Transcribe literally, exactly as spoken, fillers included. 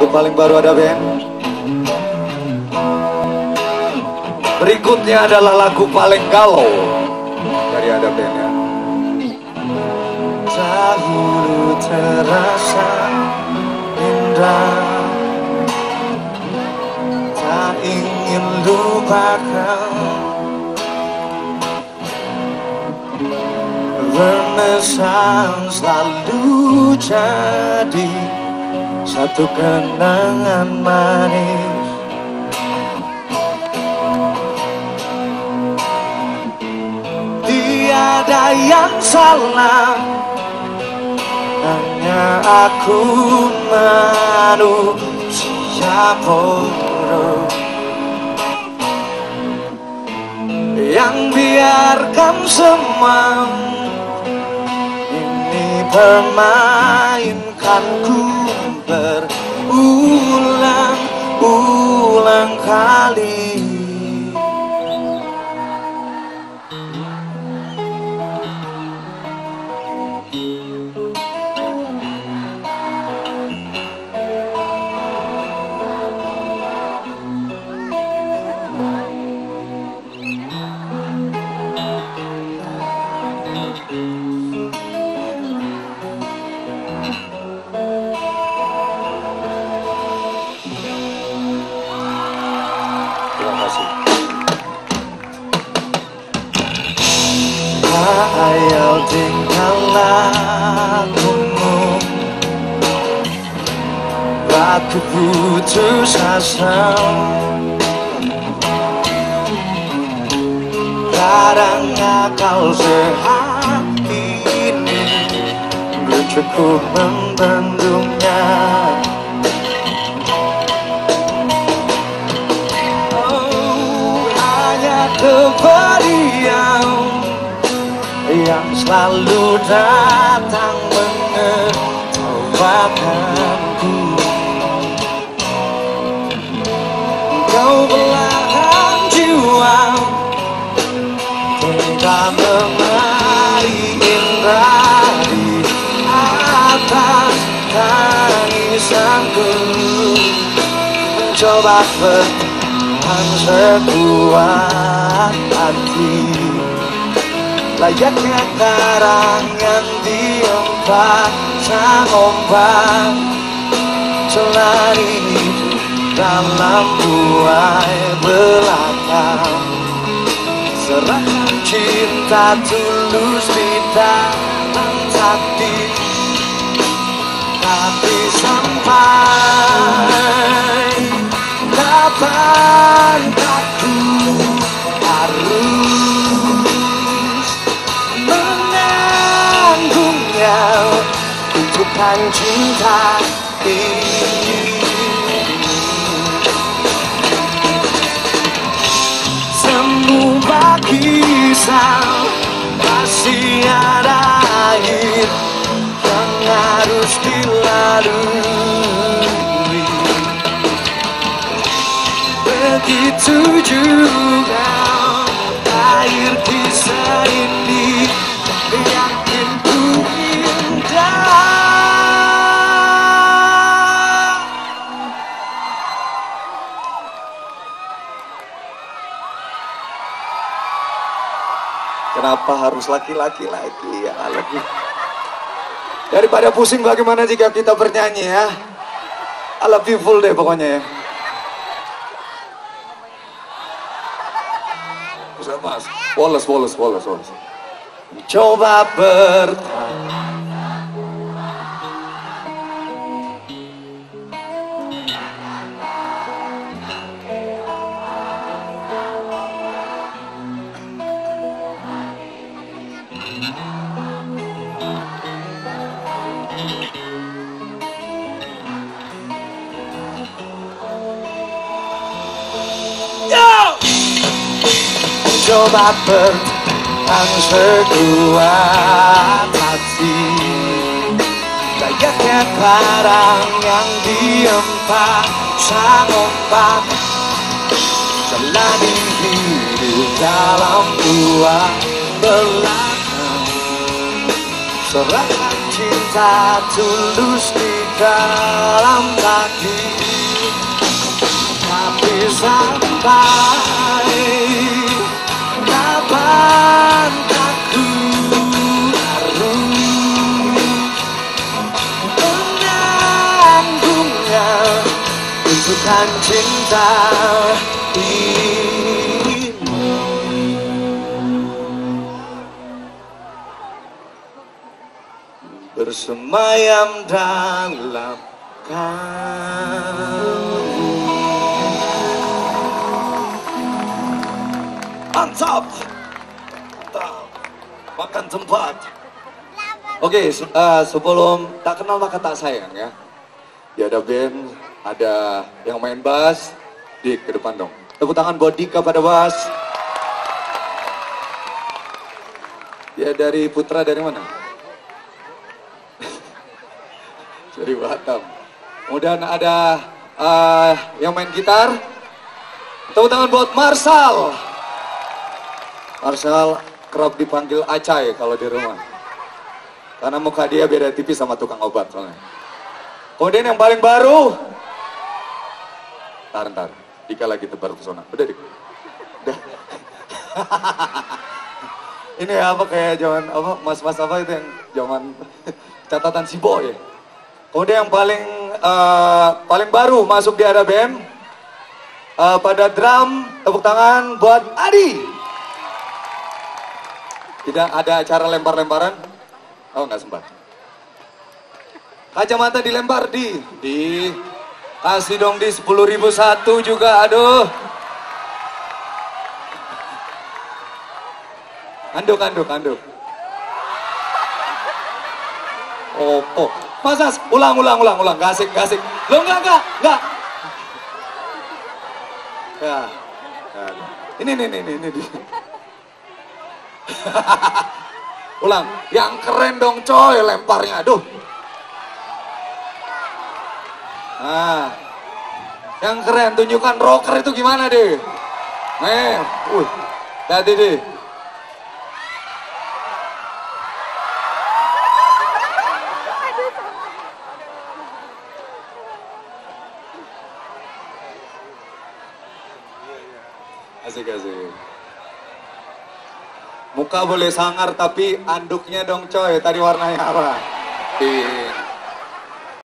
Lagu paling baru ada band. Berikutnya adalah lagu paling galau dari ada band ya. Dahulu terasa indah, tak ingin lupakan. Renaissance selalu jadi satu kenangan manis. Tiada yang salah, hanya aku manusia bodoh yang biarkan semua ini permainkanku berulang-ulang kali. Hayal tingkah lakumu, aku putus asa. Kadang akal sehat ini belum cukup membendungnya. Oh, hanya keberian yang selalu datang menertawakanku. Kau belahan jiwa, tidak mengenai indah di atas tangisanku. Mencoba bertahan sekuat hati, layaknya karang yang diempat sang ombak, selari dalam buai belakang. Serahkan cinta tulus di dalam hati, tapi sampai kapan aku harus tunjukkan cinta ini. Semua kisah masih ada akhir yang harus dilalui. Begitu juga akhir kisah ini, yakin ku indah. Kenapa harus laki-laki lagi ya? Lagi. Daripada pusing, bagaimana jika kita bernyanyi ya? I love you full deh pokoknya ya. Bisa mas, polos, polos, polos, polos. Coba bertahan. Coba bertahan sekuat hati, layaknya karang yang diempat sang ombak, jalani hidup dalam dua belakang. Serahkan cinta tulus di dalam hati, tunjukkan cinta ini bersemayam dalam kamu. Mantap, mantap, makan tempat. Oke, se uh, sebelum tak kenal maka tak sayang ya. Ya ada band, ada yang main bass. Dik, ke depan dong. Tepuk tangan buat Dika pada bass. Ya dari Putra dari mana? Dari Batam. Kemudian ada uh, yang main gitar. Tepuk tangan buat Marsal. Marsal kerap dipanggil Acai kalau di rumah. Karena muka dia beda tipis sama tukang obat soalnya. Kemudian yang paling baru. Ntar, ntar. Dika lagi tebar pesona. Udah, Dik. Udah. Ini apa kayak zaman apa mas-mas apa itu yang zaman catatan si boy. Kemudian yang paling uh, paling baru masuk di A D B M uh, pada drum, tepuk tangan buat Adi. Tidak ada acara lempar-lemparan? Oh nggak sempat. Kacamata dilempar di, di kasih dong di sepuluh ribu satu juga, aduh. Anduk, anduk, anduk. Oh, oh. Masa ulang, ulang, ulang, ulang, gak asik, gak asik. Lo enggak, enggak, enggak. Ya. Ini, ini, ini, ini, ini. Ulang, yang keren dong coy lemparnya, aduh. Nah, yang keren tunjukkan rocker itu gimana deh. Nih, uh, hati deh. Asik-asik. Muka boleh sangar tapi anduknya dong coy, tadi warnanya apa? Di